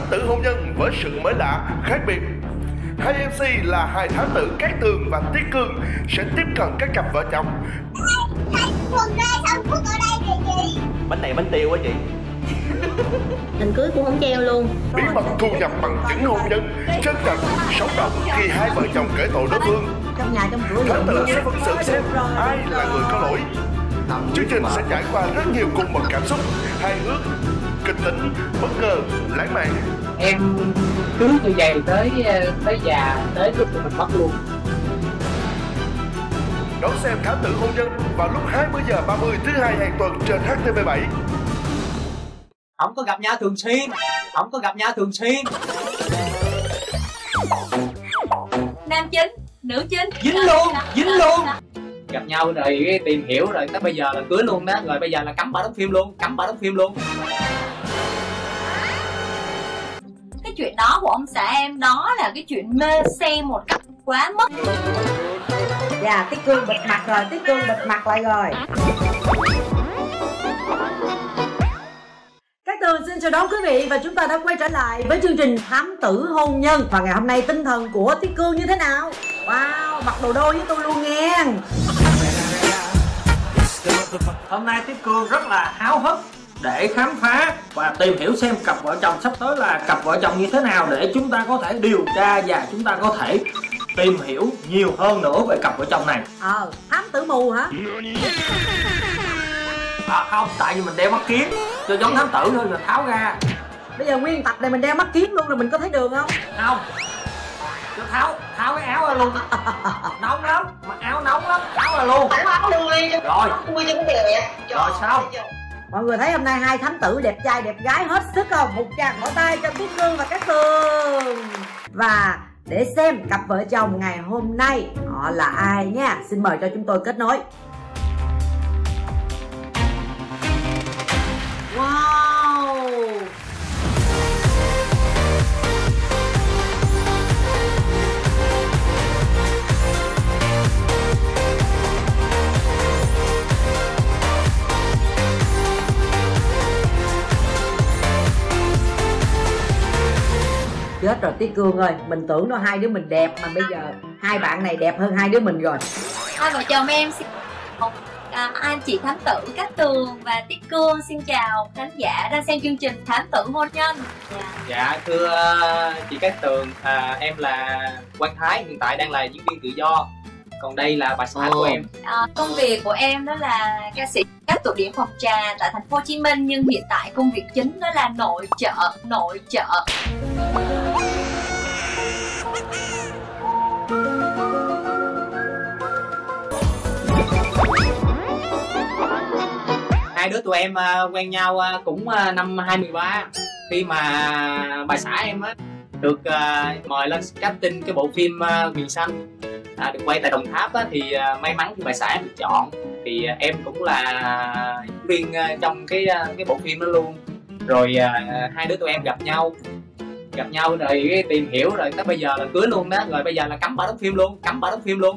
thám tử hôn nhân với sự mới lạ, khác biệt. Hai MC là hai thám tử Cát Tường và Tiết Cương sẽ tiếp cận các cặp vợ chồng. Quần ra sao Phúc ở đây kìa chị? Bánh này bánh tiêu á chị. Hình cưới cũng không treo luôn. Bí mật thu nhập bằng chứng hôn nhân, chân thật, sống động khi hai vợ chồng kể tội đối phương. Trong nhà trong cửa Thám tử sẽ phân xử xem ai là người có lỗi. Chương trình sẽ trải qua rất nhiều cung bậc cảm xúc, hài hước, kịch tính, bất ngờ, lãng mạn. Em cưới như vậy tới già, tới lúc mình mất luôn. Đón xem Thám tử hôn nhân vào lúc 20h30 thứ hai hàng tuần trên HTV7. Không có gặp nhau thường xuyên, không có gặp nhau thường xuyên. Nam chính, nữ chính, dính luôn. Gặp nhau rồi tìm hiểu rồi tới bây giờ là cưới luôn đó, rồi bây giờ là cắm bà đóng phim luôn, Cái chuyện đó của ông xã em đó là cái chuyện mê xem một cách quá mức. Dạ, Tiết Cương bịt mặt rồi, Tiết Cương bịt mặt lại rồi. Cát Tường xin chào đón quý vị và chúng ta đã quay trở lại với chương trình Thám tử hôn nhân. Và ngày hôm nay tinh thần của Tiết Cương như thế nào? Wow, mặc đồ đôi với tôi luôn nghe. Hôm nay Tiết Cương rất là háo hức để khám phá và tìm hiểu xem cặp vợ chồng sắp tới là cặp vợ chồng như thế nào, để chúng ta có thể điều tra và chúng ta có thể tìm hiểu nhiều hơn nữa về cặp vợ chồng này. Thám tử mù hả? Không, tại vì mình đeo mắt kiếm cho giống thám tử thôi, rồi tháo ra. Bây giờ nguyên tập này mình đeo mắt kiếm luôn rồi mình có thấy đường không? Không, cho tháo cái áo ra luôn. Nóng lắm, mặc áo nóng lắm, tháo ra luôn. Rồi sao? Mọi người thấy hôm nay hai thám tử đẹp trai đẹp gái hết sức không? Một tràng vỗ tay cho Tiết Cương và Cát Tường. Và để xem cặp vợ chồng ngày hôm nay họ là ai nha, xin mời cho chúng tôi kết nối. Wow. Chết rồi Tiết Cương ơi, mình tưởng nó hai đứa mình đẹp mà bây giờ hai bạn này đẹp hơn hai đứa mình rồi. Hai vợ chồng em xin anh chị thám tử Cát Tường và Tiết Cương xin chào khán giả đang xem chương trình Thám tử hôn nhân. Dạ thưa chị Cát Tường, em là Quang Thái, hiện tại đang là diễn viên tự do. Còn đây là bà xã của em. Công việc của em đó là ca sĩ các tụ điểm phòng trà tại thành phố Hồ Chí Minh, nhưng hiện tại công việc chính đó là nội trợ. Hai đứa tụi em quen nhau cũng năm 2013, khi mà bà xã em á được mời lên casting cái bộ phim Miền Xanh, được quay tại Đồng Tháp á, thì may mắn khi bà xã em được chọn thì em cũng là diễn viên trong cái bộ phim đó luôn. Rồi hai đứa tụi em gặp nhau rồi tìm hiểu rồi tới bây giờ là cưới luôn đó, rồi bây giờ là cắm bà đóng phim luôn.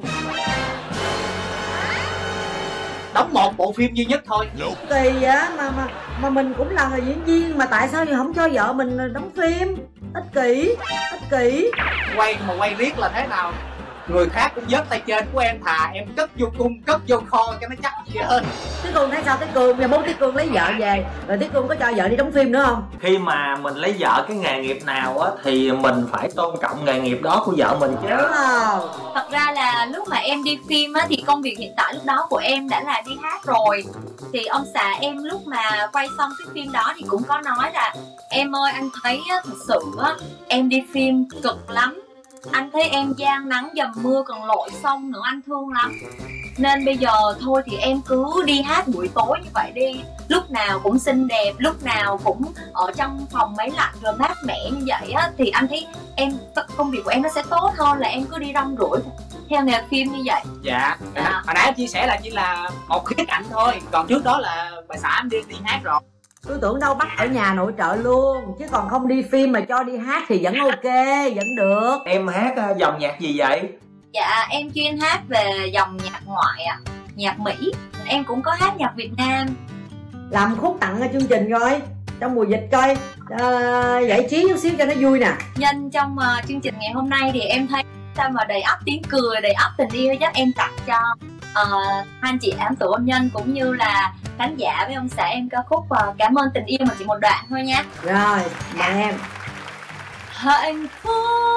Đóng một bộ phim duy nhất thôi. Kỳ á, mà mình cũng là người diễn viên mà tại sao không cho vợ mình đóng phim? Ích kỷ. Quay riết là thế nào? Người khác cũng vớt tay trên của em, thà em cất vô cung, cất vô kho cho nó chắc chị ơi. Tiết Cương thấy sao? Tiết Cương giờ bố Tiết Cương lấy vợ về rồi Tiết Cương có cho vợ đi đóng phim nữa không? Khi mà mình lấy vợ cái nghề nghiệp nào á thì mình phải tôn trọng nghề nghiệp đó của vợ mình chứ. Thật ra là lúc mà em đi phim á thì công việc hiện tại lúc đó của em đã là đi hát rồi. Thì ông xã em lúc mà quay xong cái phim đó thì cũng có nói là em ơi, anh thấy á, thật sự á, em đi phim cực lắm. Anh thấy em gian nắng dầm mưa còn lội sông nữa, anh thương lắm. Nên bây giờ thôi thì em cứ đi hát buổi tối như vậy đi. Lúc nào cũng xinh đẹp, lúc nào cũng ở trong phòng máy lạnh rồi mát mẻ như vậy á, thì anh thấy công việc của em nó sẽ tốt hơn là em cứ đi rong ruổi theo nghề phim như vậy. Dạ, hồi nãy em chia sẻ là chỉ là một khía cạnh thôi, còn trước đó là bà xã em đi hát rồi. Tôi tưởng đâu bắt ở nhà nội trợ luôn, chứ còn không đi phim mà cho đi hát thì vẫn ok, vẫn được. Em hát dòng nhạc gì vậy? Dạ, em chuyên hát về dòng nhạc ngoại ạ, nhạc Mỹ. Em cũng có hát nhạc Việt Nam. Làm khúc tặng ở chương trình rồi. trong mùa dịch coi giải trí chút xíu cho nó vui nè. Nhân trong chương trình ngày hôm nay thì em thấy sao mà đầy ắp tiếng cười, đầy ắp tình yêu, chắc em tặng cho hai anh chị ám tử hôn nhân cũng như là khán giả với ông xã em ca khúc Cảm ơn tình yêu mà chỉ một đoạn thôi nha. Rồi, mời em. Hạnh phúc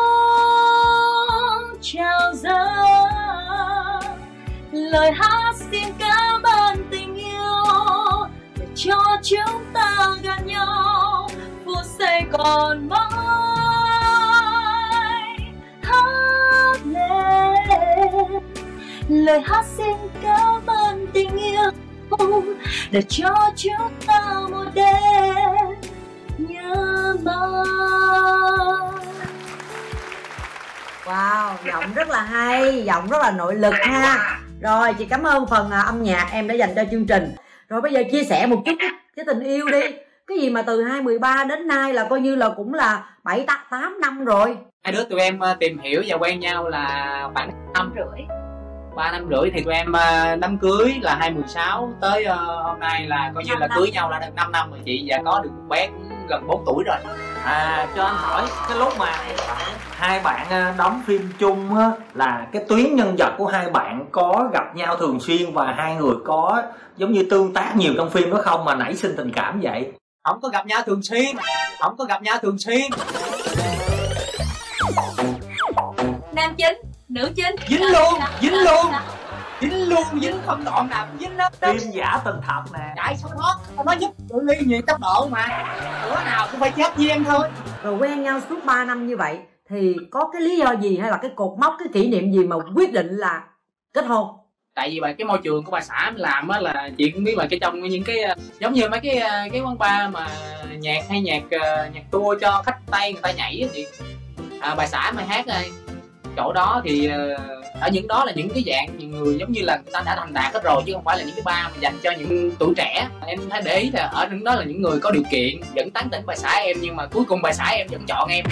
trao dâng, lời hát xin cảm ơn tình yêu để cho chúng ta gần nhau phút giây còn mãi. Hát lên lời hát xin cảm ơn tình yêu để cho chúng ta một đêm nhớ mãi. Wow, giọng rất là hay, giọng rất là nội lực ha. Rồi, chị cảm ơn phần âm nhạc em đã dành cho chương trình. Rồi bây giờ chia sẻ một chút cái tình yêu đi. Cái gì mà từ 2013 đến nay là coi như là cũng là 7-8 năm rồi. Hai đứa tụi em tìm hiểu và quen nhau là khoảng 3 năm rưỡi thì tụi em đám cưới là 2016 tới hôm nay là coi như là cưới nhau là được 5 năm rồi chị, và có được một bé cũng gần 4 tuổi rồi. Cho anh hỏi cái lúc mà hai bạn đóng phim chung á, là cái tuyến nhân vật của hai bạn có gặp nhau thường xuyên và hai người có giống như tương tác nhiều trong phim đó không mà nảy sinh tình cảm vậy? Không có gặp nhau thường xuyên. Nam chính, nữ chính dính không đoạn nào dính đó. Phim giả tình thật nè. Chạy sao nó giúp tự ly nhiều tốc độ mà bữa nào cũng phải chết với em thôi. Rồi quen nhau suốt 3 năm như vậy thì có cái lý do gì hay là cái cột mốc, cái kỷ niệm gì mà quyết định là kết hôn? Tại vì cái môi trường của bà xã làm á là chị cũng biết là cái trong những cái giống như mấy cái quán bar mà nhạc tour cho khách Tây người ta nhảy á chị, bà xã mà hát chỗ đó thì ở những đó là những cái dạng những người giống như là người ta đã thành đạt hết rồi, chứ không phải là những cái bar mà dành cho những tuổi trẻ. Em thấy để ý thì ở những đó là những người có điều kiện vẫn tán tỉnh bà xã em, nhưng mà cuối cùng bà xã em vẫn chọn em.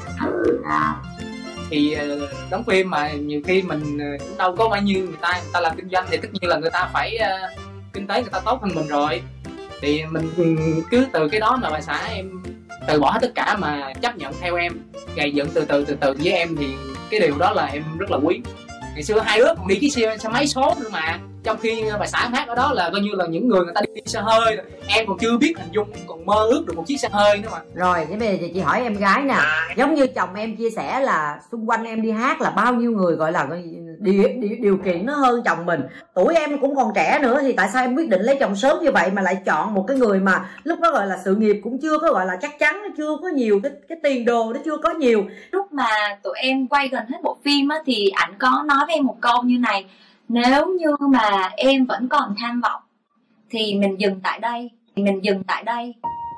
Thì đóng phim mà nhiều khi mình cũng đâu có bao nhiêu, người ta làm kinh doanh thì tất nhiên là người ta phải kinh tế người ta tốt hơn mình rồi, thì mình cứ từ cái đó mà bà xã em từ bỏ hết tất cả mà chấp nhận theo em, gầy dựng từ từ với em, thì cái điều đó là em rất là quý. Ngày xưa hai đứa còn đi cái xe máy số nữa mà, trong khi bà xã hát ở đó là coi như là những người ta đi xe hơi, em còn chưa biết hình dung, còn mơ ước được một chiếc xe hơi nữa mà. Rồi thế bây giờ chị hỏi em gái nè, giống như chồng em chia sẻ là xung quanh em đi hát là bao nhiêu người gọi là điều kiện nó hơn chồng mình, tuổi em cũng còn trẻ nữa, thì tại sao em quyết định lấy chồng sớm như vậy mà lại chọn một cái người mà lúc đó gọi là sự nghiệp cũng chưa có gọi là chắc chắn, nó chưa có nhiều cái tiền đồ, nó chưa có nhiều. Lúc mà tụi em quay gần hết bộ phim á, thì ảnh có nói với em một câu như này: nếu như mà em vẫn còn tham vọng thì mình dừng tại đây.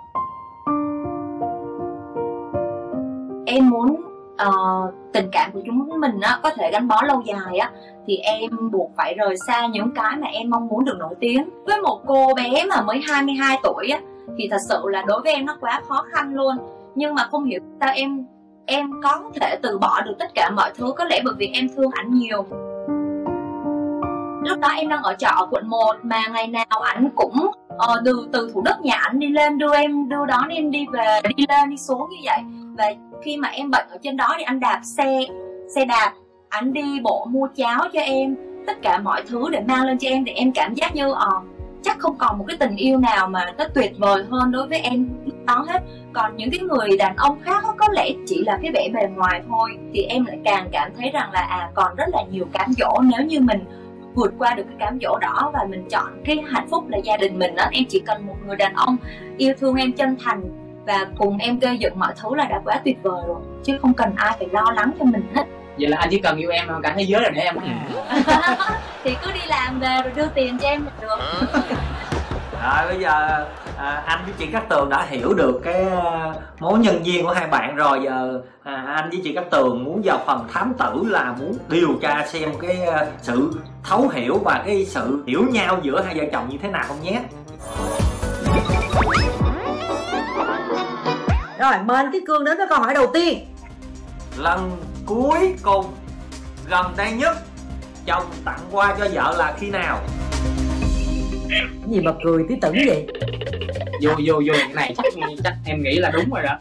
Em muốn tình cảm của chúng mình á, có thể gắn bó lâu dài á, thì em buộc phải rời xa những cái mà em mong muốn được nổi tiếng. Với một cô bé mà mới 22 tuổi á, thì thật sự là đối với em nó quá khó khăn luôn. Nhưng mà không hiểu sao em có thể từ bỏ được tất cả mọi thứ, có lẽ bởi vì em thương ảnh nhiều. Lúc đó em đang ở trọ ở quận 1 mà ngày nào ảnh cũng từ Thủ Đức nhà ảnh đi lên đưa đón em đi về, đi lên đi xuống như vậy. Và khi mà em bệnh ở trên đó thì anh đạp xe đạp, ảnh đi bộ mua cháo cho em, tất cả mọi thứ để mang lên cho em, để em cảm giác như chắc không còn một cái tình yêu nào mà nó tuyệt vời hơn đối với em lúc đó hết. Còn những cái người đàn ông khác có lẽ chỉ là cái vẻ bề ngoài thôi, thì em lại càng cảm thấy rằng là còn rất là nhiều cám dỗ. Nếu như mình vượt qua được cái cám dỗ đó và mình chọn cái hạnh phúc là gia đình mình á, em chỉ cần một người đàn ông yêu thương em chân thành và cùng em gây dựng mọi thứ là đã quá tuyệt vời rồi, chứ không cần ai phải lo lắng cho mình hết. Vậy là anh chỉ cần yêu em cả thế giới rồi để em thì cứ đi làm về rồi đưa tiền cho em là được. Rồi bây giờ anh với chị Cát Tường đã hiểu được cái mối nhân duyên của hai bạn rồi. Giờ anh với chị Cát Tường muốn vào phần thám tử, là muốn điều tra xem cái sự thấu hiểu và cái sự hiểu nhau giữa hai vợ chồng như thế nào không nhé. Rồi mời anh Tiết Cương đến với câu hỏi đầu tiên. Lần cuối cùng gần đây nhất chồng tặng quà cho vợ là khi nào? Cái gì mà cười tí tửng vậy? Vô cái này chắc em nghĩ là đúng rồi đó.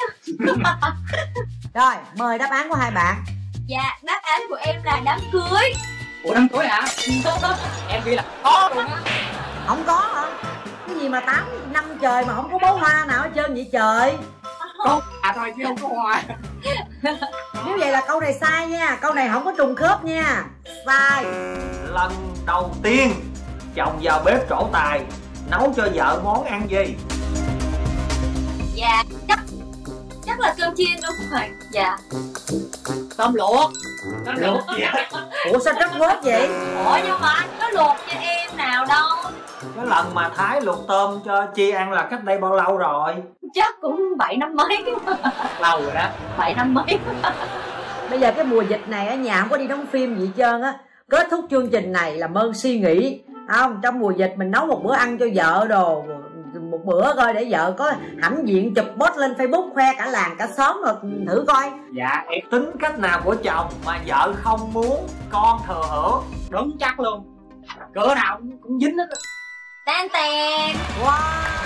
Rồi, mời đáp án của hai bạn. Dạ, đáp án của em là đám cưới. Ủa đám cưới hả? Em nghĩ là có luôn á. Không có hả? Cái gì mà 8 năm trời mà không có bó hoa nào hết trơn vậy trời? Có thôi chứ không có hoa. Nếu vậy là câu này sai nha, câu này không có trùng khớp nha. Sai. Lần đầu tiên chồng vào bếp trổ tài, nấu cho vợ món ăn gì? Dạ, chắc là cơm chiên đúng không thầy? Dạ. Tôm luộc. Tôm luộc gì Ủa sao rất quết vậy? Ủa nhưng mà anh có luộc cho em nào đâu. Cái lần mà Thái luộc tôm cho Chi ăn là cách đây bao lâu rồi? Chắc cũng 7 năm mấy. Lâu rồi đó. 7 năm mấy. Bây giờ cái mùa dịch này ở nhà không có đi đóng phim gì hết trơn á. Kết thúc chương trình này là Mơn suy nghĩ không, trong mùa dịch mình nấu một bữa ăn cho vợ đồ, một bữa coi để vợ có hãnh diện chụp post lên Facebook khoe cả làng cả xóm rồi thử coi. Dạ em Tính cách nào của chồng mà vợ không muốn con thừa hưởng? đúng chắc luôn. Cỡ nào cũng dính hết. Tan tèn. Wow,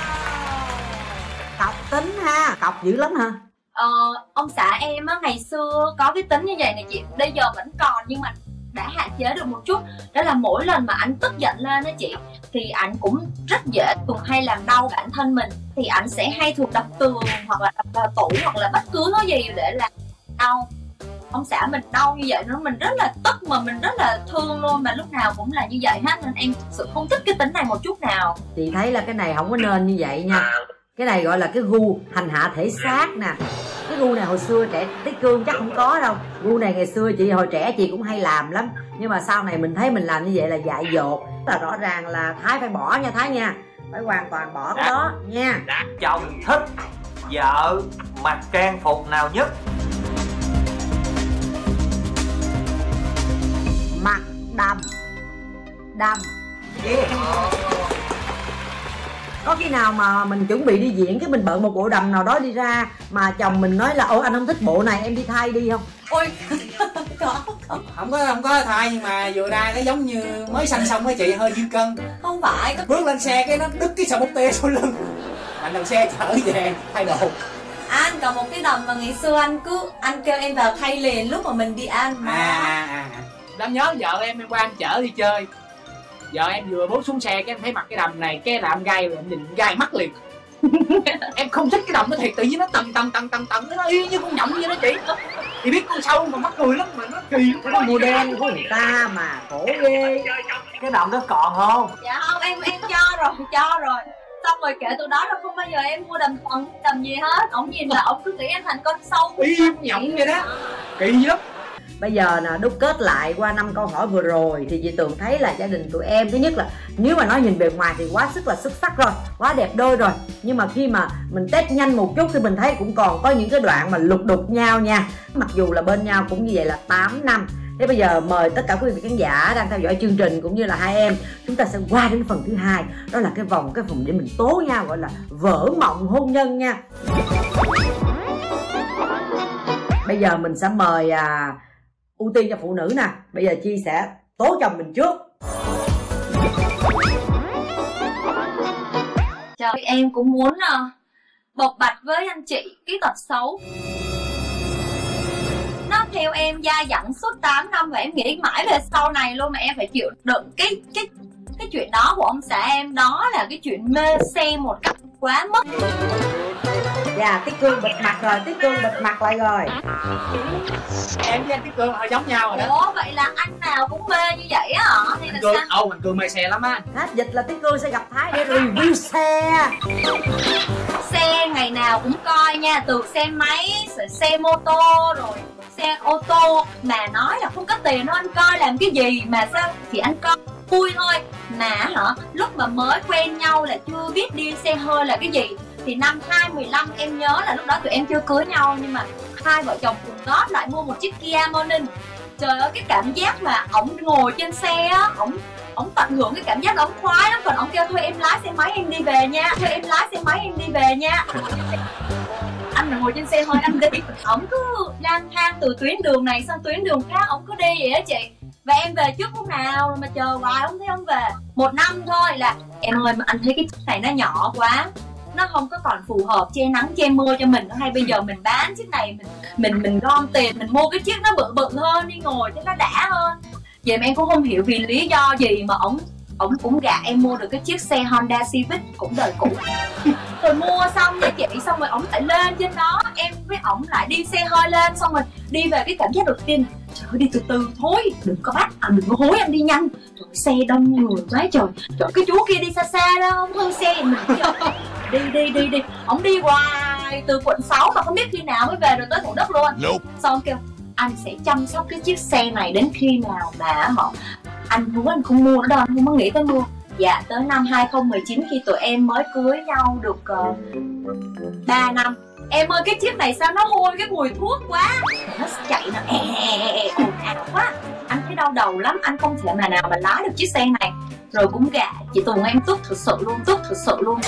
cọc tính ha, cọc dữ lắm hả? Ông xã em á ngày xưa có cái tính như vậy này chị, bây giờ vẫn còn nhưng mà đã hạn chế được một chút. Đó là mỗi lần mà anh tức giận lên á chị, thì anh cũng rất dễ thường hay làm đau bản thân mình. Thì anh sẽ hay thường đập tường hoặc là đập vào tủ hoặc là bất cứ thứ gì để làm đau. Ông xã mình đau như vậy nó mình rất là tức mà mình rất là thương luôn, mà lúc nào cũng là như vậy hết, nên em thực sự không thích cái tính này một chút nào. Chị thấy là cái này không có nên như vậy nha. Cái này gọi là cái gu hành hạ thể xác nè. Cái gu này hồi xưa trẻ Tiết Cương chắc không có đâu. Gu này ngày xưa chị hồi trẻ chị cũng hay làm lắm. Nhưng mà sau này mình thấy mình làm như vậy là dại dột. Là rõ ràng là Thái phải bỏ nha Thái nha. Phải hoàn toàn bỏ cái đó nha. Chồng thích vợ mặc trang phục nào nhất? Mặc đầm. Đầm. Có khi nào mà mình chuẩn bị đi diễn cái mình bận một bộ đầm nào đó đi ra mà chồng mình nói là ôi anh không thích bộ này em đi thay đi không? Ôi Không có thay, nhưng mà vừa ra cái giống như mới sanh xong á chị, hơi dư cân. không phải Bước lên xe cái nó đứt cái sào bông tê sau lưng. Anh đầu xe chở về thay đồ. anh còn một cái đầm mà ngày xưa anh kêu em vào thay liền lúc mà mình đi ăn mà. Đáng nhớ vợ em qua em chở đi chơi, vợ em vừa bước xuống xe cái em thấy mặc cái đầm này cái là em gai rồi, em nhìn gai mắt liền. Em không thích cái đầm nó thiệt, tự nhiên nó tầng nó y như con nhộng vậy đó chị. Thì biết con sâu mà mắc cười lắm mà nó kỳ. Cái mùa đen của người ta mà khổ ghê. Cái đầm đó còn không? Dạ không, em cho rồi. Xong rồi kể từ đó là không bao giờ em mua đầm gì hết. Ổng nhìn là ổng cứ nghĩ em thành con sâu y nhộng vậy đó, kỳ lắm. Bây giờ nè, đúc kết lại qua 5 câu hỏi vừa rồi thì chị Tường thấy là gia đình tụi em thứ nhất là nếu mà nói nhìn bề ngoài thì quá sức là xuất sắc rồi, quá đẹp đôi rồi. Nhưng mà khi mà mình test nhanh một chút thì mình thấy cũng còn có những cái đoạn mà lục đục nhau nha. Mặc dù là bên nhau cũng như vậy là 8 năm. Thế bây giờ mời tất cả quý vị khán giả đang theo dõi chương trình cũng như là hai em, chúng ta sẽ qua đến phần thứ hai, đó là cái vòng để mình tố nhau, gọi là vỡ mộng hôn nhân nha. Bây giờ mình sẽ mời ưu tiên cho phụ nữ nè. Bây giờ Chi sẽ tố chồng mình trước. Trời, em cũng muốn bộc bạch với anh chị cái tật xấu. Nó theo em dai dẳng suốt 8 năm và em nghĩ mãi về sau này luôn mà em phải chịu đựng cái chuyện đó của ông xã em. Đó là cái chuyện mê xe một cách quá mức. Dạ, Tiết Cương bịt mặt rồi, Tiết Cương bịt mặt lại rồi. Em với anh Tiết Cương hơi giống nhau rồi đó. Ủa vậy là anh nào cũng mê như vậy á hả? Hay là sao? Anh Cương mê xe lắm á. Hết dịch là Tiết Cương sẽ gặp Thái để review xe. Xe ngày nào cũng coi nha, từ xe máy, xe mô tô rồi xe ô tô. Mà nói là không có tiền đâu anh coi làm cái gì mà sao thì anh coi vui thôi. Mà hả, lúc mà mới quen nhau là chưa biết đi xe hơi là cái gì. Thì năm 2015 em nhớ là lúc đó tụi em chưa cưới nhau, nhưng mà hai vợ chồng cùng góp lại mua một chiếc Kia Morning. Trời ơi, cái cảm giác mà ổng ngồi trên xe á, ổng tận hưởng cái cảm giác đó, ổng khoái lắm. Còn ổng kêu thôi em lái xe máy em đi về nha, thôi em lái xe máy em đi về nha. Anh ngồi trên xe thôi anh đi. Ổng cứ lang thang từ tuyến đường này sang tuyến đường khác, ổng cứ đi vậy á chị. Và em về trước lúc nào mà chờ hoài không thấy ông về. 1 năm thôi là em ơi mà anh thấy cái chiếc này nó nhỏ quá, nó không có còn phù hợp che nắng che mưa cho mình, hay bây giờ mình bán chiếc này mình gom tiền mình mua cái chiếc nó bự bự hơn đi ngồi cho nó đã hơn. Vậy mà em cũng không hiểu vì lý do gì mà ổng cũng gạt em mua được cái chiếc xe Honda Civic cũng đời cũ. Rồi mua xong nha chị, xong rồi ổng lại lên trên đó, em với ổng lại đi xe hơi lên, xong rồi đi về cái cảm giác đầu tiên, trời ơi đi từ từ thôi, đừng có bắt đừng có hối em đi nhanh. Trời xe đông người quá trời, trời cái chú kia đi xa xa đó, không hư xe mình đi. Ổng đi hoài từ quận 6 mà không biết khi nào mới về được tới Thủ Đức luôn. Xong ông kêu anh sẽ chăm sóc cái chiếc xe này đến khi nào mà anh hứa anh không mua nó đâu, anh không có nghĩ tới mua. Dạ tới năm 2019 khi tụi em mới cưới nhau được 3 năm. Em ơi cái chiếc này sao nó hôi cái mùi thuốc quá, nó chạy nó ồn ào quá, anh thấy đau đầu lắm, anh không thể mà nào mà lái được chiếc xe này. Rồi cũng gạ chị Tùng em tức thực sự luôn.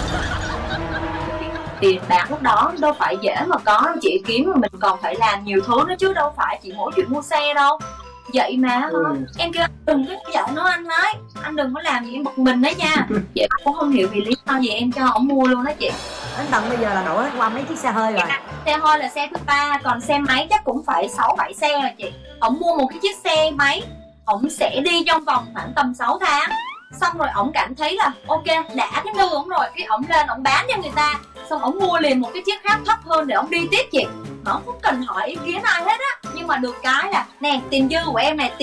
Tiền bạc lúc đó đâu phải dễ mà có đâu chị, kiếm mà mình còn phải làm nhiều thứ nữa chứ đâu phải chỉ mỗi chuyện mua xe đâu. Vậy mà em kêu đừng có giận nó anh nói, anh đừng có làm gì em bực mình đấy nha. Vậy cũng không hiểu vì lý do gì em cho ổng mua luôn đó chị. Đến tận bây giờ là đổi qua mấy chiếc xe hơi rồi. Xe hơi là xe thứ 3, còn xe máy chắc cũng phải 6-7 xe rồi chị. Ổng mua một cái chiếc xe máy, ổng sẽ đi trong vòng khoảng tầm 6 tháng. Xong rồi ổng cảm thấy là ok đã cái nư ổng rồi, cái ổng lên ổng bán cho người ta, xong ổng mua liền một cái chiếc khác thấp hơn để ổng đi tiếp chị. Mà ổng không cần hỏi ý kiến ai hết á. Nhưng mà được cái là nè tiền dư của em này,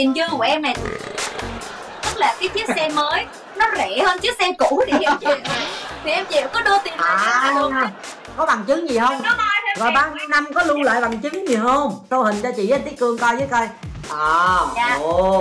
tức là cái chiếc xe mới nó rẻ hơn chiếc xe cũ thì em chịu có đưa tiền lại được. Có bằng chứng gì không? Rồi bao nhiêu năm có lưu lại bằng chứng gì không? Tô hình cho chị với Tí Cương coi với coi. Dạ.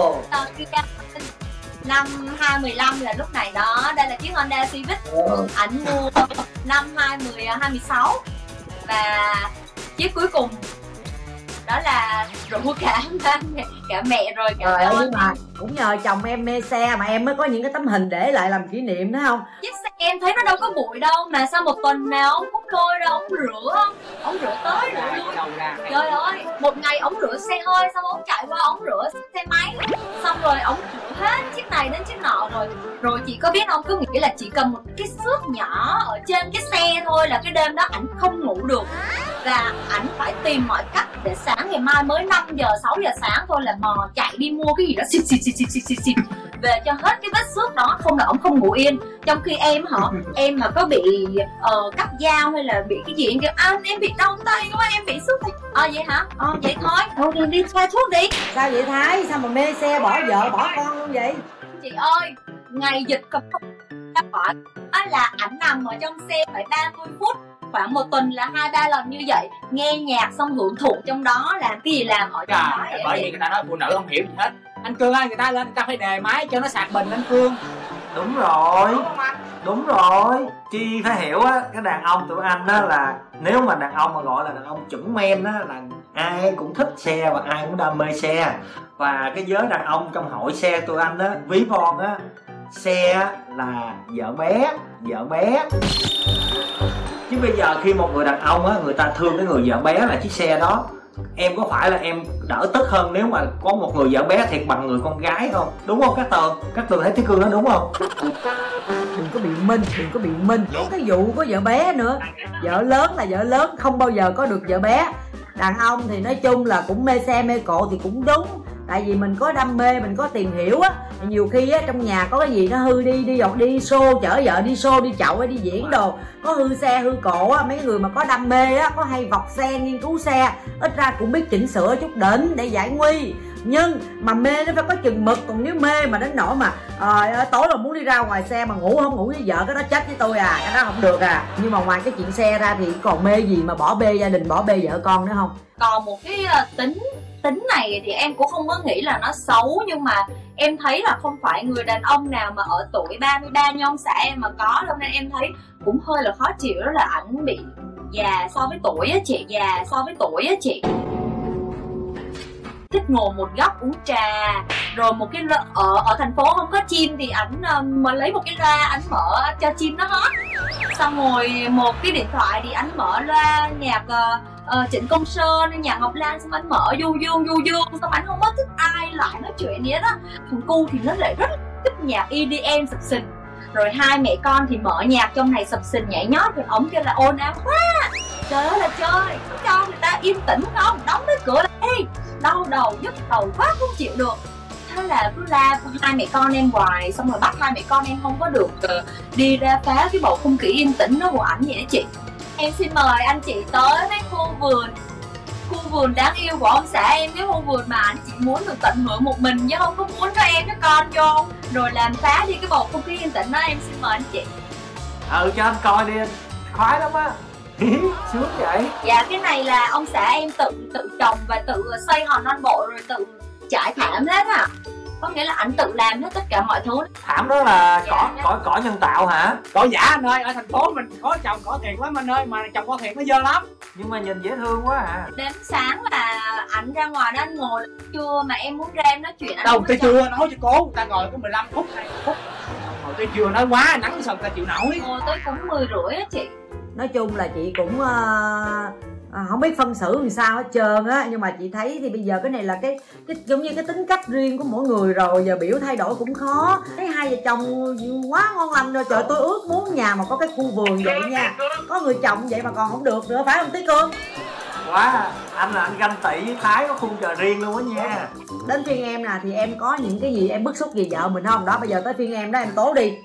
Năm 2015 là lúc này đó, đây là chiếc Honda Civic. Ảnh mua năm 2016 và chiếc cuối cùng đó là rủ cả mẹ rồi cả nhưng mà cũng nhờ chồng em mê xe mà em mới có những cái tấm hình để lại làm kỷ niệm đó không? Chiếc xe em thấy nó đâu có bụi đâu mà sao một tuần nào ông cũng lôi ra ông rửa không? Ông rửa tới rửa lui. Trời ơi, một ngày ông rửa xe hơi, xong ông chạy qua ông rửa xe máy, xong rồi ông rửa hết chiếc này đến chiếc nọ rồi chị có biết không, cứ nghĩ là chỉ cần một cái xước nhỏ ở trên cái xe thôi là cái đêm đó ảnh không ngủ được và ảnh phải tìm mọi cách để sáng ngày mai mới 5 giờ 6 giờ sáng thôi là mò chạy đi mua cái gì đó xịt về cho hết cái vết xước đó, không là ông không ngủ yên. Trong khi em mà có bị cắt dao hay là bị cái gì em kêu anh em bị đau tay quá, em bị xước tay. Vậy hả? Vậy thôi đi xoa thuốc đi. Sao vậy Thái? Sao mà mê xe bỏ vợ bỏ con luôn vậy? Chị ơi, ngày dịch cầm hỏi là ảnh nằm ở trong xe phải 30 phút, khoảng một tuần là 2-3 lần như vậy, nghe nhạc xong hưởng thụ trong đó, làm cái gì làm ở trong đó. Bởi vì người ta nói phụ nữ không hiểu gì hết. Anh Cương ơi, người ta lên người ta phải đề máy cho nó sạc bình anh Cương. Đúng rồi, Chi phải hiểu á, cái đàn ông tụi anh á là nếu mà đàn ông mà gọi là đàn ông chuẩn men á là ai cũng thích xe và ai cũng đam mê xe. Và cái giới đàn ông trong hội xe tụi anh á, ví von á, xe là vợ bé. Chứ bây giờ khi một người đàn ông á, người ta thương cái người vợ bé là chiếc xe đó, em có phải là em đỡ tức hơn nếu mà có một người vợ bé thiệt bằng người con gái không? Đúng không Cát Tường thấy Tí Cương nói đúng không? Đừng có bị minh. Có cái vụ có vợ bé nữa. Vợ lớn là vợ lớn, không bao giờ có được vợ bé. Đàn ông thì nói chung là cũng mê xe mê cộ thì cũng đúng. Tại vì mình có đam mê, mình có tìm hiểu á. Nhiều khi á trong nhà có cái gì nó hư đi show, chở vợ đi show, đi chậu hay đi diễn đồ, có hư xe hư cộ á, mấy người mà có đam mê á, có hay vọc xe, nghiên cứu xe, ít ra cũng biết chỉnh sửa chút đỉnh để giải nguy. Nhưng mà mê nó phải có chừng mực, còn nếu mê mà đến nỗi mà tối là muốn đi ra ngoài xe mà ngủ không ngủ với vợ, cái đó chết với tôi cái đó không được Nhưng mà ngoài cái chuyện xe ra thì còn mê gì mà bỏ bê gia đình, bỏ bê vợ con nữa không? Còn một cái tính này thì em cũng không có nghĩ là nó xấu, nhưng mà em thấy là không phải người đàn ông nào mà ở tuổi 33 như ông xã em mà có đâu, nên em thấy cũng hơi là khó chịu, đó là ảnh bị già so với tuổi á chị. Thích ngồi một góc uống trà, rồi một cái ở thành phố không có chim thì ảnh mà lấy một cái loa ảnh mở cho chim nó hót, xong rồi một cái điện thoại thì ảnh mở loa nhạc Trịnh Công Sơn, nhạc Ngọc Lan, xong ảnh mở du dương, xong ảnh không có thích ai lại nói chuyện gì đó. Thằng cu thì nó lại rất thích nhạc EDM sập sình, Rồi hai mẹ con thì mở nhạc trong này sập sình nhảy nhót, rồi ổng kêu là ồn ào quá. Trời ơi là trời, cho người ta yên tĩnh không, đóng cái cửa lại. Ê, đau đầu, nhức đầu quá không chịu được. Thế là cứ la hai mẹ con em hoài, xong rồi bắt hai mẹ con em không có được đi ra phá cái bầu không khí yên tĩnh đó của ảnh vậy đó chị. Em xin mời anh chị tới cái khu vườn đáng yêu của ông xã em, cái khu vườn mà anh chỉ muốn được tận hưởng một mình chứ không có muốn cho em các con vô rồi làm phá đi cái bầu không khí yên tĩnh đó. Em xin mời anh chị. Cho anh coi đi, anh khoái lắm á. Sướng vậy. Dạ cái này là ông xã em tự trồng và tự xây hòn non bộ rồi tự trải thảm hết à. Có nghĩa là ảnh tự làm hết tất cả mọi thứ. Thảm đó là cỏ nhân tạo hả? Cỏ giả anh ơi, ở thành phố mình có trồng cỏ thiệt lắm anh ơi, mà trồng cỏ thiệt nó dơ lắm. Nhưng mà nhìn dễ thương quá à. Đến sáng là ảnh ra ngoài đó anh ngồi trưa mà em muốn ra em nói chuyện anh đâu tới trưa nói cho cố, ta ngồi có 15 phút 20 phút. Ngồi tới trưa nói quá nắng sao ta chịu nổi. Ngồi tới cũng 10 rưỡi á chị. Nói chung là chị cũng không biết phân xử làm sao hết trơn á, nhưng mà chị thấy thì bây giờ cái này là cái giống như cái tính cách riêng của mỗi người rồi, giờ biểu thay đổi cũng khó. Thấy hai vợ chồng quá ngon lành rồi, trời tôi ước muốn nhà mà có cái khu vườn vậy nha, có người chồng vậy mà còn không được nữa, phải không Tí Cương? Quá, anh là anh ganh tị với Thái có khung giờ riêng luôn á nha. Đến phiên em nè, thì em có những cái gì em bức xúc gì vợ mình không? Đó, bây giờ tới phiên em đó, em tố đi.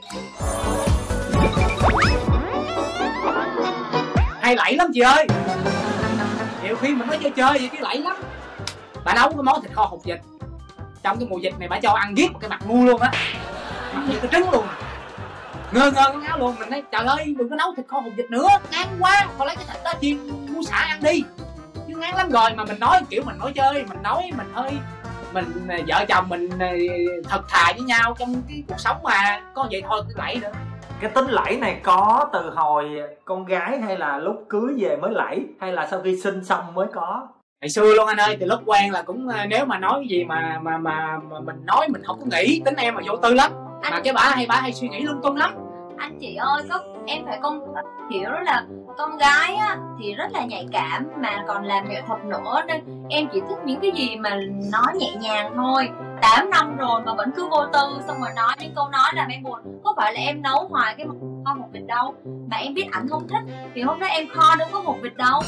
Hay lẫy lắm chị ơi. Nhiều khi mình nói chơi vậy chứ lẫy lắm. Bà nấu cái món thịt kho hột vịt, trong cái mùa dịch này bà cho ăn giết một cái mặt ngu luôn á, mặt như cái trứng luôn, ngơ ngáo luôn. Mình nói trời ơi đừng có nấu thịt kho hột vịt nữa, ngán quá, thôi lấy cái thịt đó chiên mua xả ăn đi, chứ ngán lắm rồi. Mà mình nói kiểu mình nói chơi, mình nói mình hơi mình vợ chồng mình thật thà với nhau trong cái cuộc sống mà có vậy thôi cứ lẫy nữa. Cái tính lẫy này có từ hồi con gái hay là lúc cưới về mới lẫy, hay là sau khi sinh xong mới có? Ngày xưa luôn anh ơi, từ lúc quen là cũng nếu mà nói cái gì mà mình nói mình không có nghĩ, tính em mà vô tư lắm. Mà cái bả hay suy nghĩ lung tung lắm. Anh chị ơi, em phải hiểu đó là con gái á thì rất là nhạy cảm mà còn làm nghệ thuật nữa, nên em chỉ thích những cái gì mà nói nhẹ nhàng thôi. 8 năm rồi mà vẫn cứ vô tư, xong rồi nói những câu nói làm em buồn. Có phải là em nấu hoài cái kho hột vịt đâu, mà em biết ảnh không thích thì hôm đó em kho đâu có hột vịt đâu,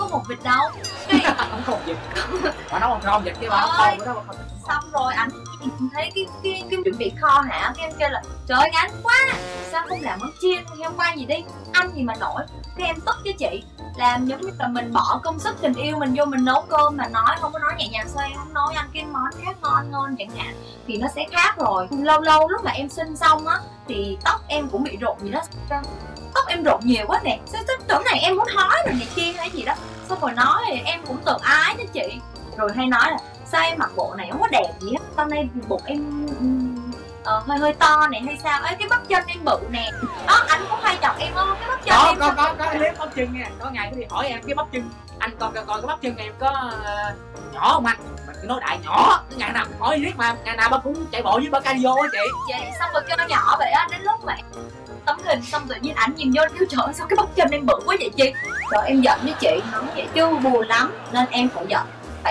Không hột vịt, bà nấu không kho vịt chứ bà không kho đâu. Xong rồi ảnh thấy cái chuẩn bị kho hả, cái em kêu là trời ơi ngán quá, sao không làm món chiên heo quay gì đi, ăn gì mà nổi. Cái em tức với chị, làm giống như là mình bỏ công sức tình yêu mình vô mình nấu cơm mà nói không có nói nhẹ nhàng, sao em không nói ăn cái món khác ngon chẳng hạn thì nó sẽ khác rồi. Lâu lúc mà em sinh xong á thì tóc em cũng bị rụng gì đó, tóc em rụng nhiều quá nè, sao chỗ này em muốn hói rồi này kia hay gì đó. Xong rồi nói thì em cũng tự ái đó chị, rồi hay nói là sao em mặc bộ này không có đẹp gì hết, sau này bụng em hơi to này hay sao ấy, cái bắp chân em bự nè đó. Anh cũng hay chọc em không, cái bắp chân em có clip bắp chân nha, có ngày cứ đi hỏi em cái bắp chân anh coi cái bắp chân em có nhỏ không anh, mình cứ nói đại nhỏ, ngày nào hỏi riết mà ngày nào bà cũng chạy bộ với bà cardio á chị. Xong rồi kêu nó nhỏ vậy á, đến lúc mà tấm hình xong tự nhiên ảnh nhìn vô kêu trời sao cái bắp chân em bự quá vậy chị. Rồi em giận với chị, nói vậy chứ buồn lắm nên em phải giận.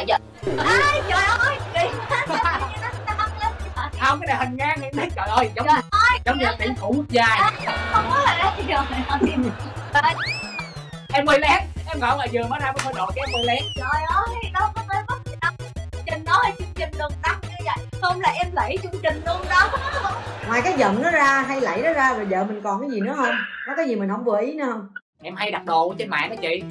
Ai trời ơi kỳ không, cái này hình ngang em thấy trời ơi giống như là tuyển thủ quốc gia. Không có là trời ơi. Em quay lén, em ngồi ngoài giường mới ra mới coi đồ cái em quay lén. Trời ơi đâu có tới bất kỳ đâu, trình đó hay chương trình đừng đăng như vậy, không là em lẫy chương trình luôn đó. Ngoài cái giận nó ra hay lẫy nó ra rồi vợ mình còn cái gì nữa không? Có cái gì mình không vừa ý nữa không? Em hay đặt đồ trên mạng đó chị,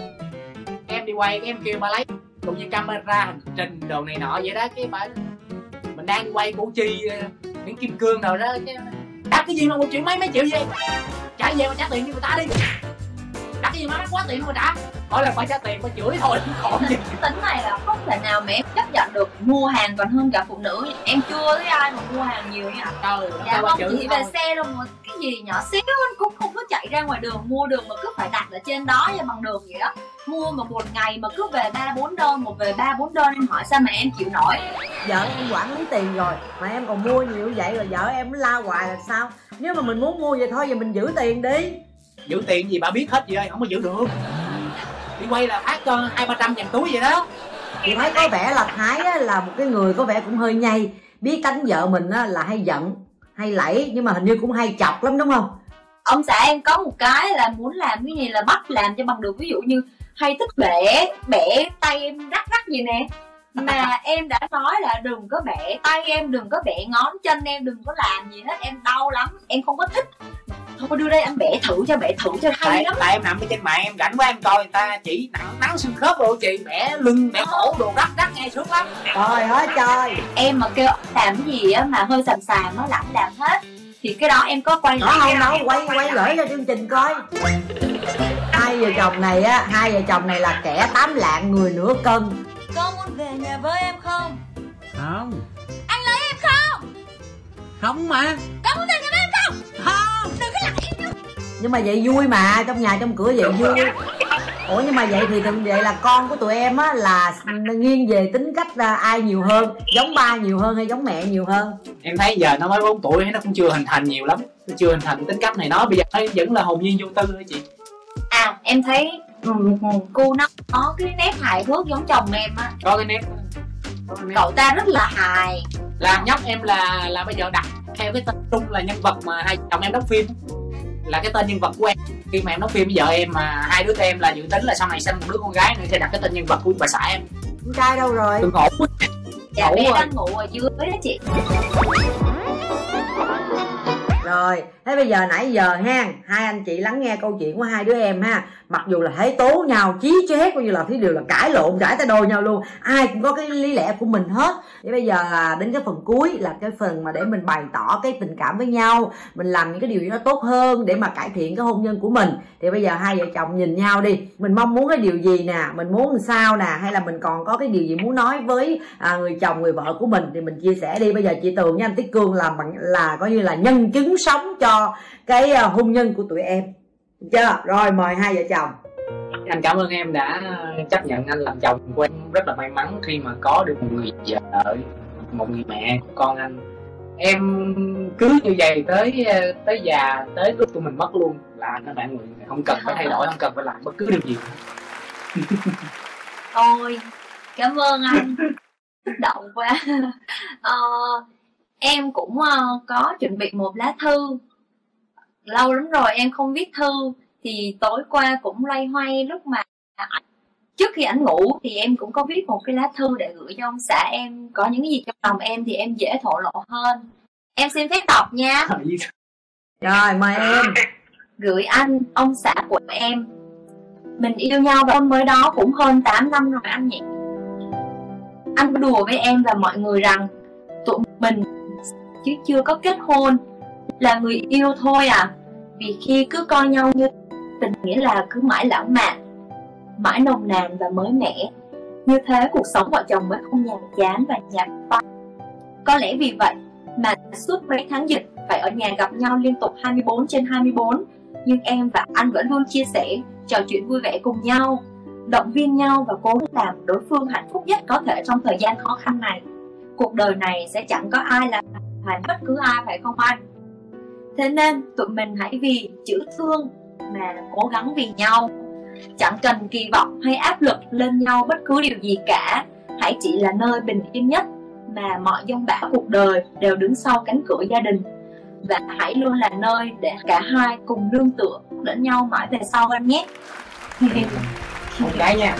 em đi quay em kêu bà lấy cũng như camera hành trình đồ này nọ vậy đó, cái bà mình đang đi quay Củ Chi những kim cương rồi đó, đặt cái gì mà 1 triệu mấy triệu gì trả về mà trả tiền cho người ta đi, đặt cái gì mà mắc quá tiền mà trả, mỗi lần phải trả tiền phải chửi thôi còn gì. Tính này là không thể nào mà em chấp nhận được, mua hàng còn hơn cả phụ nữ. Em chưa thấy ai mà mua hàng nhiều nha. Dạ không chỉ về xe đâu mà cái gì nhỏ xíu anh cũng không có chạy ra ngoài đường mua đường mà cứ phải đặt ở trên đó như bằng đường vậy đó. Mua mà một ngày mà cứ về 3-4 đơn, một về 3-4 đơn, em hỏi sao mà em chịu nổi. Vợ em quản lý tiền rồi mà em còn mua nhiều vậy rồi vợ em la hoài là sao? Nếu mà mình muốn mua vậy thôi giờ mình giữ tiền đi. Giữ tiền gì bà biết hết gì ơi, không có giữ được. Đi quay là phát cho 200-300 ngàn túi vậy đó. Chị thấy có vẻ là Thái á, là một cái người có vẻ cũng hơi nhây, biết cánh vợ mình á, là hay hay lẫy nhưng mà hình như cũng hay chọc lắm đúng không? Ông xã em có một cái là muốn làm cái gì là bắt làm cho bằng được, ví dụ như hay thích bẻ tay em rắc gì nè, mà em đã nói là đừng có bẻ tay em, đừng có bẻ ngón chân em, đừng có làm gì hết, em đau lắm, em không có thích. Thôi đưa đây anh bẻ thử cho hay lắm. Tại em nằm ở trên mạng em rảnh quá em coi người ta chỉ nắng xương khớp rồi chị, bẻ lưng bẻ cổ đồ rắc nghe sướng lắm. Trời ơi trời, em mà kêu làm cái gì á mà hơi xàm nó làm hết thì cái đó em có quay lại không đâu, quay gửi cho chương trình coi. Hai vợ chồng này là kẻ 8 lạng người nửa cân. Con muốn về nhà với em không? Không. Anh lấy em không? Không mà. Con muốn về nhà với em không? Không. Đừng có lặng em nữa. Nhưng mà vậy vui mà, trong nhà trong cửa vậy vui. Ủa nhưng mà vậy thì vậy là con của tụi em á là nghiêng về tính cách ai nhiều hơn, giống ba nhiều hơn hay giống mẹ nhiều hơn? Em thấy giờ nó mới 4 tuổi nó cũng chưa hình thành nhiều lắm, nó chưa hình thành tính cách này, nó bây giờ nó vẫn là hồn nhiên vô tư thôi chị. Em thấy cô nó có cái nét hài hước giống chồng em á. Có cái nét. Cậu ta rất là hài. Là nhóc em là bây giờ đặt theo cái tên chung là nhân vật mà hai chồng em đóng phim, là cái tên nhân vật của em. Khi mà em đóng phim với vợ em mà hai đứa em là dự tính là sau này sinh một đứa con gái nữa thì đặt cái tên nhân vật của bà xã em. Con trai đâu rồi? Tôi ngủ. Dạ bé đang ngủ ở dưới đó chị. Rồi, thế bây giờ nãy giờ ha, hai anh chị lắng nghe câu chuyện của hai đứa em ha. Mặc dù là thấy tố nhau, chí chét, coi như là thấy đều là cãi lộn, cãi tay đôi nhau luôn. Ai cũng có cái lý lẽ của mình hết. Thì bây giờ đến cái phần cuối là cái phần mà để mình bày tỏ cái tình cảm với nhau, mình làm những cái điều gì đó tốt hơn để mà cải thiện cái hôn nhân của mình. Thì bây giờ hai vợ chồng nhìn nhau đi, mình mong muốn cái điều gì nè, mình muốn làm sao nè, hay là mình còn có cái điều gì muốn nói với người chồng, người vợ của mình thì mình chia sẻ đi. Bây giờ chị Tường với anh Tiết Cương là coi như là nhân chứng sống cho cái hôn nhân của tụi em. Được chưa? Rồi mời hai vợ chồng. Anh cảm ơn em đã chấp nhận anh làm chồng của em. Rất là may mắn khi mà có được một người vợ, một người mẹ của con anh. Em cứ như vậy tới già, tới lúc tụi mình mất luôn là các bạn người không cần phải thay đổi, không cần phải làm bất cứ điều gì. Ôi cảm ơn anh. Động quá. Em cũng có chuẩn bị một lá thư. Lâu lắm rồi em không viết thư, thì tối qua cũng loay hoay lúc mà trước khi ảnh ngủ thì em cũng có viết một cái lá thư để gửi cho ông xã em. Có những cái gì trong lòng em thì em dễ thổ lộ hơn. Em xin phép đọc nha. Rồi mời em. Gửi anh, ông xã của em. Mình yêu nhau và hôn mới đó cũng hơn 8 năm rồi anh nhỉ. Anh có đùa với em và mọi người rằng tụi mình chứ chưa có kết hôn, là người yêu thôi à. Vì khi cứ coi nhau như tình nghĩa là cứ mãi lãng mạn, mãi nồng nàn và mới mẻ. Như thế cuộc sống vợ chồng mới không nhàm chán và nhạt phai. Có lẽ vì vậy mà suốt mấy tháng dịch phải ở nhà gặp nhau liên tục 24/24. Nhưng em và anh vẫn luôn chia sẻ, trò chuyện vui vẻ cùng nhau, động viên nhau và cố làm đối phương hạnh phúc nhất có thể trong thời gian khó khăn này. Cuộc đời này sẽ chẳng có ai là thành bất cứ ai, phải không anh? Thế nên tụi mình hãy vì chữ thương mà cố gắng vì nhau. Chẳng cần kỳ vọng hay áp lực lên nhau bất cứ điều gì cả. Hãy chỉ là nơi bình yên nhất mà mọi dông bão cuộc đời đều đứng sau cánh cửa gia đình. Và hãy luôn là nơi để cả hai cùng nương tựa lẫn nhau mãi về sau anh nhé. Một cái nha.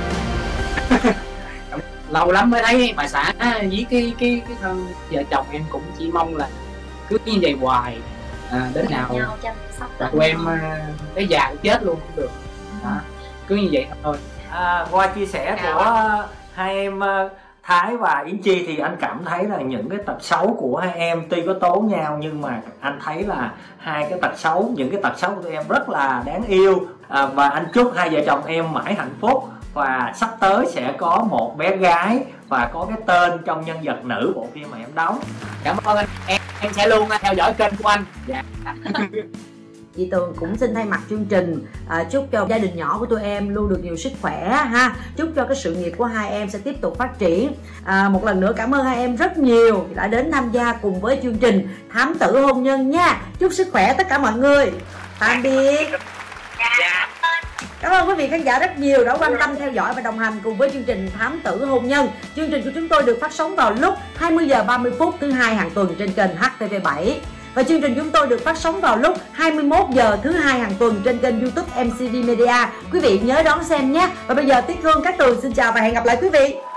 Lâu lắm mới thấy bà xã với cái thân vợ chồng em, cũng chỉ mong là cứ như vậy hoài đến nào tụi em tới già chết luôn cũng được. Cứ như vậy thôi. Qua chia sẻ của hai em Thái và Yến Chi thì anh cảm thấy là những cái tật xấu của hai em tuy có tố nhau nhưng mà anh thấy là hai cái tật xấu, những cái tật xấu của tụi em rất là đáng yêu. Và anh chúc hai vợ chồng em mãi hạnh phúc, và sắp tới sẽ có một bé gái và có cái tên trong nhân vật nữ bộ phim mà em đóng. Cảm ơn anh. Em sẽ luôn theo dõi kênh của anh. Dạ. Chị Tường cũng xin thay mặt chương trình chúc cho gia đình nhỏ của tụi em luôn được nhiều sức khỏe ha. Chúc cho cái sự nghiệp của hai em sẽ tiếp tục phát triển. Một lần nữa cảm ơn hai em rất nhiều đã đến tham gia cùng với chương trình Thám Tử Hôn Nhân nha. Chúc sức khỏe tất cả mọi người. Tạm biệt. Cảm ơn quý vị khán giả rất nhiều đã quan tâm theo dõi và đồng hành cùng với chương trình Thám Tử Hôn Nhân. Chương trình của chúng tôi được phát sóng vào lúc 20 giờ 30 phút thứ hai hàng tuần trên kênh HTV7. Và chương trình chúng tôi được phát sóng vào lúc 21 giờ thứ hai hàng tuần trên kênh YouTube MCV Media. Quý vị nhớ đón xem nhé. Và bây giờ Tuyết Hương, Cát Tường xin chào và hẹn gặp lại quý vị.